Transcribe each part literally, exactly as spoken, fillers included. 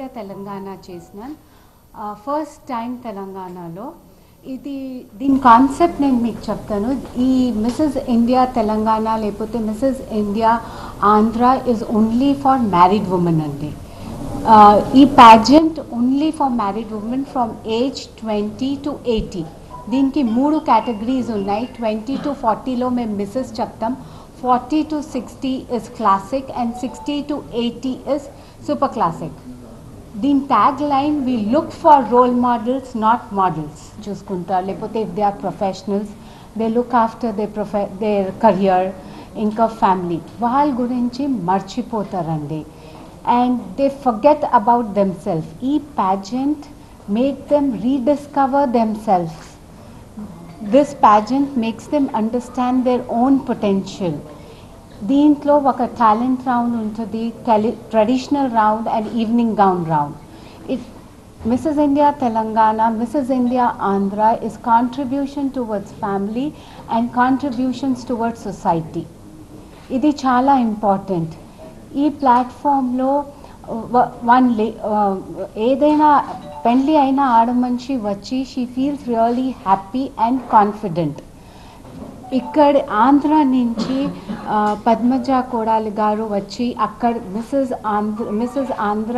తెలంగాణ చేసినాను. First time తెలంగాణలో ఇది దీని కాన్సెప్ట్ నేను మీకు చెప్తాను. ఈ మిసెస్ ఇండియా తెలంగాణ లేకపోతే Mrs India Andhra is only for married women అండి. ఈ pageant only for married women from age twenty to eighty. దీనికి మూడు కేటగిరీస్ ఉన్నాయి. ట్వంటీ టు ఫార్టీలో మేము మిసెస్ చెప్తాం, forty to sixty is classic and sixty to eighty is super classic. దీని tag line we look for role models not models చూసుకుంటారు. లేకపోతే if they are professionals they look after they ప్రొఫె their career ఇంకా family. వాళ్ళ గురించి మర్చిపోతారండి and they forget about themself. ఈ pageant make them rediscover themselves. This pageant makes them understand their own potential. దీంట్లో ఒక టాలెంట్ రౌండ్ ఉంటుంది, traditional round and evening gown round. It Mrs India Telangana, Mrs India Andhra is contribution towards family and contributions towards society. ఇది చాలా important. ఈ ప్లాట్ఫామ్లో one లే ఏదైనా పెళ్ళి అయిన ఆడమనిషి వచ్చి she feels really happy and confident. ఇక్కడ ఆంధ్ర నుంచి పద్మజ కోడాలి గారు వచ్చి అక్కడ మిసెస్ ఆంధ్ర మిసెస్ ఆంధ్ర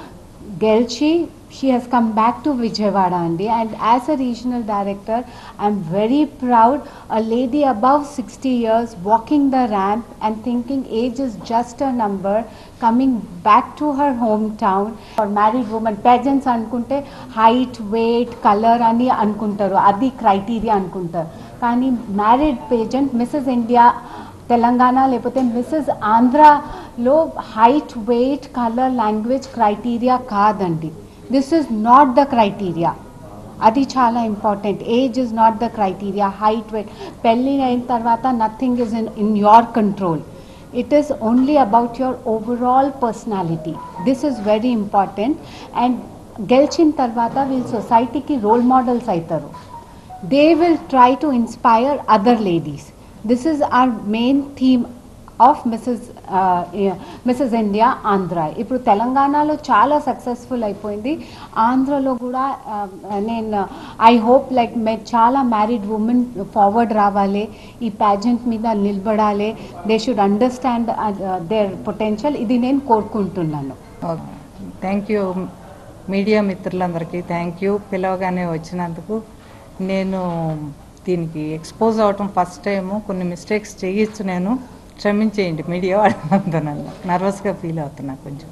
గెలిచి she has come back to Vijayawada అండి. And as a regional director I'm very proud. A lady above sixty years walking the ramp and thinking age is just a number, coming back to her home town. For married women pageants అనుకుంటే height, weight, colour అని అనుకుంటారు, అది criteria అనుకుంటారు. కానీ married pageant Mrs India Telangana లేకపోతే Mrs ఆంధ్రాలో height, weight, colour, language criteria కాదండి. This is not the criteria. అది చాలా important. Age is not the criteria. Height, weight పెళ్ళి అయిన తర్వాత nothing is in in your control. It is only about your overall personality. This is very important. And గెలిచిన తర్వాత వీళ్ళు సొసైటీకి role models అవుతారు. They will try to inspire other ladies. This is our main theme of Missus Uh, yeah, Missus India Andhra. ఇప్పుడు తెలంగాణలో చాలా successful అయిపోయింది. ఆంధ్రలో కూడా నేను ఐ హోప్ లైక్ మే చాలా మ్యారీడ్ ఉమెన్ ఫార్వర్డ్ రావాలి, ఈ ప్యాజెంట్ మీద నిలబడాలి. They should understand their potential. ఇది నేను కోరుకుంటున్నాను. థ్యాంక్ యూ మీడియా మిత్రులందరికీ. థ్యాంక్ యూ పిలవగానే వచ్చినందుకు. నేను దీనికి ఎక్స్పోజ్ అవటం ఫస్ట్ టైము, కొన్ని మిస్టేక్స్ చేయొచ్చు, నేను క్షమించేయండి మీడియా వాళ్ళందరూ. నర్వస్గా ఫీల్ అవుతున్నా కొంచెం.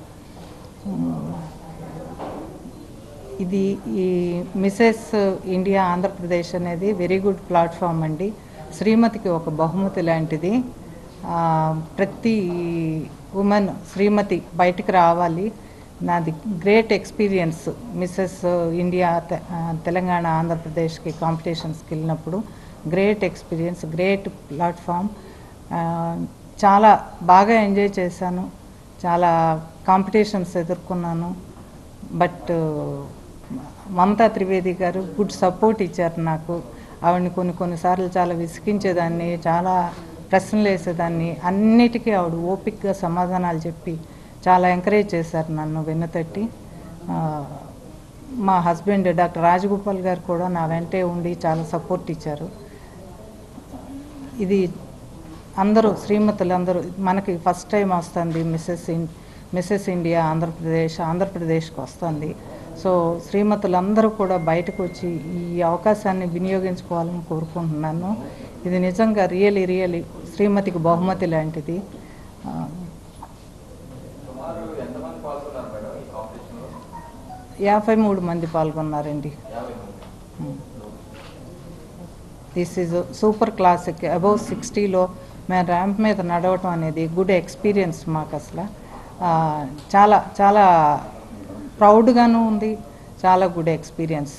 ఇది ఈ మిసెస్ ఇండియా ఆంధ్రప్రదేశ్ అనేది వెరీ గుడ్ ప్లాట్ఫామ్ అండి. శ్రీమతికి ఒక బహుమతి లాంటిది. ప్రతి ఉమెన్ శ్రీమతి బయటికి రావాలి. నాది great experience Mrs India Telangana ఆంధ్రప్రదేశ్కి కాంపిటీషన్స్కి వెళ్ళినప్పుడు. Great experience, great platform. చాలా బాగా ఎంజాయ్ చేశాను. చాలా కాంపిటీషన్స్ ఎదుర్కొన్నాను. బట్ మమతా త్రివేది గారు గుడ్ సపోర్ట్ ఇచ్చారు నాకు. ఆవిడని కొన్ని కొన్నిసార్లు చాలా విసిగించేదాన్ని, చాలా ప్రశ్నలు వేసేదాన్ని. అన్నిటికీ ఆవిడ ఓపికగా సమాధానాలు చెప్పి చాలా ఎంకరేజ్ చేశారు నన్ను వెన్నుతట్టి. మా హస్బెండ్ డాక్టర్ రాజగోపాల్ గారు కూడా నా వెంటే ఉండి చాలా సపోర్ట్ ఇచ్చారు. ఇది అందరూ శ్రీమతులు అందరూ మనకి ఫస్ట్ టైం వస్తుంది Mrs in Mrs India Andhra Pradesh ఆంధ్రప్రదేశ్కి వస్తుంది. సో శ్రీమతులందరూ కూడా బయటకు వచ్చి ఈ అవకాశాన్ని వినియోగించుకోవాలని కోరుకుంటున్నాను. ఇది నిజంగా రియలీ రియలీ శ్రీమతికి బహుమతి లాంటిది. యాభై మూడు మంది పాల్గొన్నారండి. This is super classic. Above సిక్స్టీలో మేము ర్యాంప్ మీద నడవటం అనేది గుడ్ ఎక్స్పీరియన్స్ మాకు. అసలు చాలా చాలా ప్రౌడ్గాను ఉంది, చాలా గుడ్ ఎక్స్పీరియన్స్.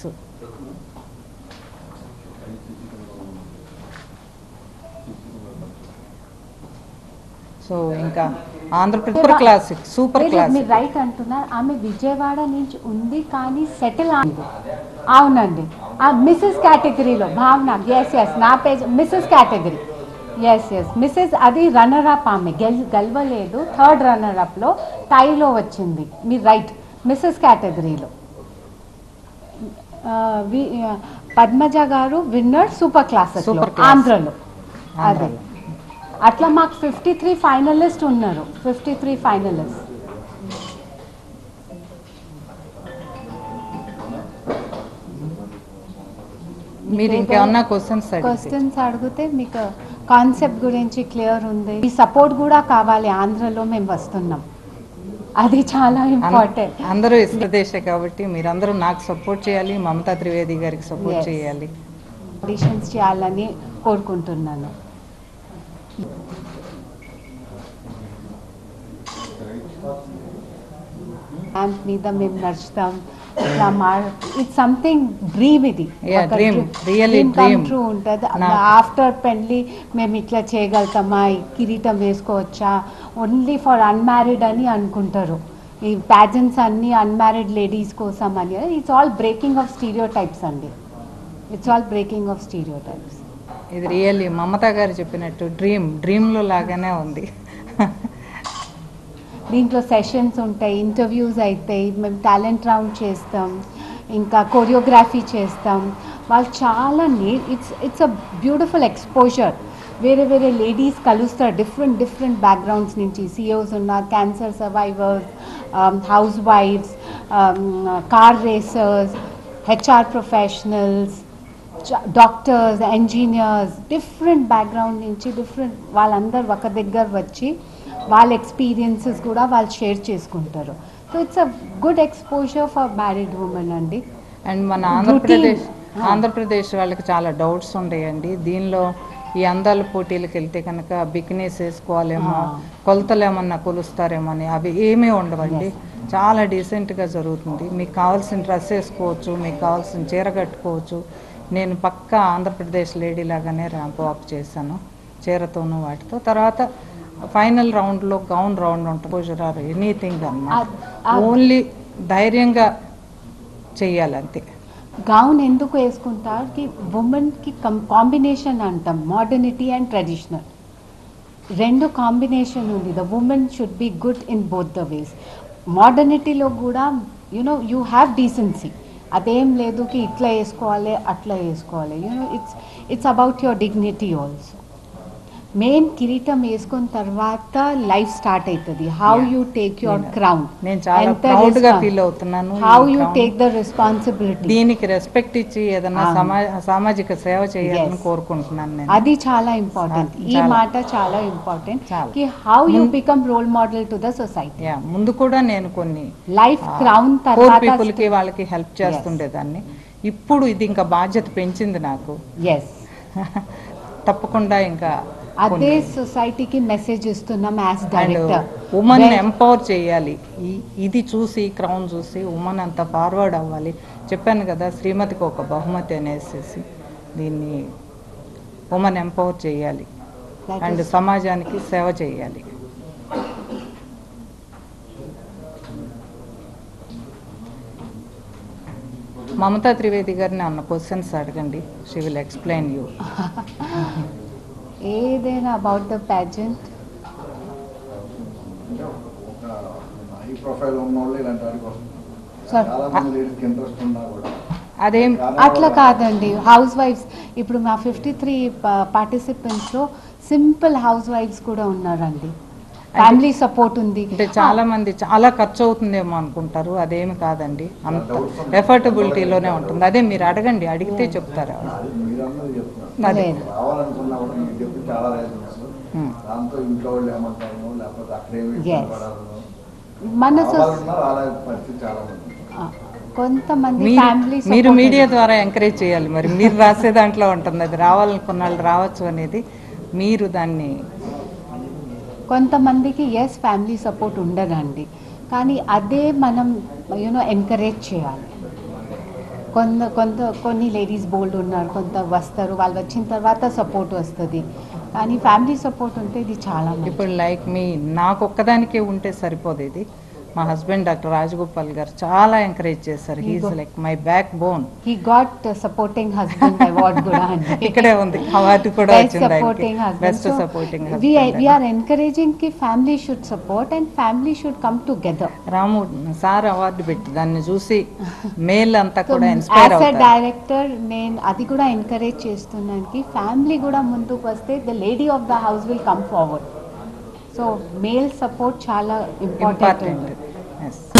సో ఇంకా Andhra Pradesh super classic super classic మీరు రైట్ అంటున్నారు. ఆమె విజయవాడ నుంచి ఉంది కానీ సెటిల్ అయింది. అవునండి, ఆ మిసెస్ కేటగిరీలో భావన. ఎస్ ఎస్ నా page Mrs category. Yes yes Mrs అది రన్నర్ అప్. ఆమె గెల్ గెలవలేదు, థర్డ్ రన్నర్ అప్లో టైలో వచ్చింది. మీరు రైట్. మిస్సెస్ కేటగిరీలో Padmaja garu winner super classes Super class. ఆంధ్రలో. అదే ఆంధ్రాలో. అట్లా మాకు ఫిఫ్టీ త్రీ ఫైనలిస్ట్ ఉన్నారు, ఫిఫ్టీ త్రీ ఫైనలిస్ట్. మీరు ఇంకేమన్నా క్వశ్చన్స్ క్వశ్చన్స్ అడిగితే మీకు కాన్సెప్ట్ గురించి క్లియర్ ఉంది. ఈ సపోర్ట్ కూడా కావాలి, ఆంధ్రలో మేము వస్తున్నాం, అది చాలా ఇంపార్టెంట్. అందరూ ఇష్టదేశే కాబట్టి మీరందరూ నాకు సపోర్ట్ చేయాలి, మమతా త్రివేది గారికి సపోర్ట్ Yes. చేయాలి. ఆడిషన్స్ చేయాలని కోరుకుంటున్నాను. ర్యాంప్ మీద మేము నడుస్తాం, ఇట్లా మా ఇట్స్ సంథింగ్ డ్రీమ్ ఇది. Yeah, dream. Really dream. True ఉంటుంది. నా- ఆఫ్టర్ పెళ్ళి మేము ఇట్లా చేయగలుగుతామా, ఈ కిరీటం వేసుకోవచ్చా, ఓన్లీ ఫర్ అన్మ్యారీడ్ అని అనుకుంటారు. ఈ ప్యాజెంట్స్ అన్ని అన్మ్యారీడ్ లేడీస్ కోసం అని. It's all breaking of stereotypes అండి. It's all breaking of stereotypes. ఇది రియల్లీ మమతా గారు చెప్పినట్టు డ్రీమ్ డ్రీమ్లో లాగానే ఉంది. దీంట్లో సెషన్స్ ఉంటాయి, ఇంటర్వ్యూస్ అవుతాయి, మేము టాలెంట్ రౌండ్ చేస్తాం, ఇంకా కొరియోగ్రఫీ చేస్తాం. వాళ్ళు చాలా నీ it's it's a beautiful exposure. వేరే వేరే లేడీస్ కలుస్తారు, డిఫరెంట్ డిఫరెంట్ బ్యాక్గ్రౌండ్స్ నుంచి. సిఓస్ ఉన్నారు, క్యాన్సర్ సర్వైవర్స్, హౌస్ వైఫ్స్, car racers, HR professionals, doctors, engineers, different background నుంచి డిఫరెంట్ వాళ్ళందరూ ఒక దగ్గర వచ్చి వాళ్ళ ఎక్స్పీరియన్సెస్ కూడా వాళ్ళు షేర్ చేసుకుంటారు. So it's a good exposure for married women అండి. అండ్ మన ఆంధ్రప్రదేశ్ ఆంధ్రప్రదేశ్ వాళ్ళకి చాలా డౌట్స్ ఉంటాయండి. దీనిలో ఈ అందాల పోటీలకు వెళ్తే కనుక బికినీస్ వేసుకోవాలేమో, కొలతలు ఏమన్నా కొలుస్తారేమో అని, అవి ఏమీ ఉండవండి. చాలా డీసెంట్గా జరుగుతుంది. మీకు కావాల్సిన డ్రెస్ వేసుకోవచ్చు, మీకు కావాల్సిన చీర కట్టుకోవచ్చు. నేను పక్కా ఆంధ్రప్రదేశ్ లేడీ లాగానే ర్యాంప్ వాక్ చేశాను, చీరతోనూ వాటితో. తర్వాత ఫైనల్ రౌండ్లో గౌన్ రౌండ్ ఉంటుంది, ఆర్ ఎనీథింగ్ అన్నమాట. ఓన్లీ ధైర్యంగా చెయ్యాలి అంతే. గౌన్ ఎందుకు వేసుకుంటారు కి ఉమెన్కి కాంబినేషన్ అంటాం, మోడర్నిటీ అండ్ ట్రెడిషనల్ రెండు కాంబినేషన్ ఉంది. The women should be good in both the ways. మోడర్నిటీలో కూడా యునో యూ హ్యావ్ డీసెన్సీ, అదేం లేదు కి ఇట్లా వేసుకోవాలి అట్లా వేసుకోవాలి. You know it's it's about your dignity also. Main కిరీటం వేసుకున్న తర్వాత లైఫ్ స్టార్ట్ అవుతుంది. How you take your crown, నేను చాలా ప్రౌడ్ గా ఫీల్ అవుతున్నాను. How you take the responsibility, దీనికి రెస్పెక్ట్ ఇచ్చి ఏదైనా సామాజిక సేవ చేయాలని కోరుకుంటున్నాను నేను. అది చాలా ఇంపార్టెంట్. ఈ మాట చాలా ఇంపార్టెంట్ కి how you become role model to the society. Yeah, ముందు కూడా నేను కొన్ని లైఫ్ క్రౌన్ పూర్ తర్వాత పీపుల్ కి వాళ్ళకి హెల్ప్ చేస్తుండేదాన్ని. ఇప్పుడు ఇది ఇంకా బాధ్యత పెంచింది నాకు. ఎస్ తప్పకుండా ఇంకా అదే సొసైటీకి మెసేజ్ ఇస్తున్నాం యాజ్ డైరెక్టర్. ఉమెన్ ఎంపవర్ చేయాలి. ఈ- ఇది చూసి క్రౌన్ చూసి ఉమెన్ అంత ఫార్వర్డ్ అవ్వాలి. చెప్పాను కదా, శ్రీమతికి ఒక బహుమతి అనేసి దీన్ని ఉమెన్ ఎంపవర్ చేయాలి అండ్ సమాజానికి సేవ చేయాలి. మమతా త్రివేది గారిని అన్న క్వశ్చన్స్ అడగండి, షీ విల్ ఎక్స్ప్లెయిన్ యూ. ఏదైనా about the pageant. High profile ఉన్న వాళ్ళు ఇలాంటి వాటికి వస్తున్నారు. Sir. చాలా మంది లేడీస్కి ఇంట్రెస్ట్ ఉన్నా కూడా అదేం అట్లా కాదండి, హౌస్ వైఫ్స్ ఇప్పుడు మా ఫిఫ్టీ త్రీ పార్టిసిపెంట్స్లో సింపుల్ హౌస్ వైఫ్స్ కూడా ఉన్నారండి. ఫ్యామిలీ సపోర్ట్ ఉంది. అంటే చాలా మంది చాలా ఖర్చు అవుతుందేమో అనుకుంటారు, అదేమి కాదండి, అంత ఎఫర్టబిలిటీలోనే ఉంటుంది. అదే మీరు అడగండి, అడిగితే చెప్తారు. అది మీరందరూ చెప్తున్నారు. అదే లేదు. రావాలనుకున్నా కూడా మీకు చెప్పి చాలా రైతులు దాంతో ఇంట్లో వాళ్ళు ఏమంటారు, లేకపోతే అక్కడేమి Yes. పడారు, మన సొ- రావాలన్నా రాలే పరిస్థితి చాలా మంది. ఆ, కొంతమంది మీరు ఫ్యామిలీ మీరు మీడియా ద్వారా ఎంకరేజ్ చేయాలి. మరి మీరు రాసే దాంట్లో ఉంటుంది, అది రావాలనుకున్న వాళ్ళు రావచ్చు అనేది. మీరు దాన్ని కొంతమందికి ఎస్ ఫ్యామిలీ సపోర్ట్ ఉండదండి, కానీ అదే మనం యూనో ఎంకరేజ్ చేయాలి. కొంత కొంత కొన్ని లేడీస్ బోల్డ్ ఉన్నారు, కొంత వస్తారు, వాళ్ళు వచ్చిన తర్వాత సపోర్ట్ వస్తుంది, కానీ ఫ్యామిలీ సపోర్ట్ ఉంటే ఇది చాలా మంచిది. ఇప్పుడు లైక్ మీ నాకు ఒక్కదానికే ఉంటే సరిపోదు. ఇది మా హస్బెండ్ డాక్టర్ రాజగోపాల్ గారు చాలా ఎంకరేజ్ చేశారు. He's like my backbone. He got supporting husband award కూడా అండి. ఇక్కడే ఉంది అవార్డు కూడా వచ్చింది. Supporting best supporting we are encouraging కి family should support and family should come together. Ramu sir award పెట్టి దాన్ని చూసి మేల్ అంతా కూడా ఇన్స్పైర్ అవుతారు. డైరెక్టర్ నేను అది కూడా ఎంకరేజ్ చేస్తున్నాను కి ఫ్యామిలీ కూడా ముందుకు వస్తే the lady of the house will come forward. So male support చాలా ఇంపార్టెంట్. ఎస్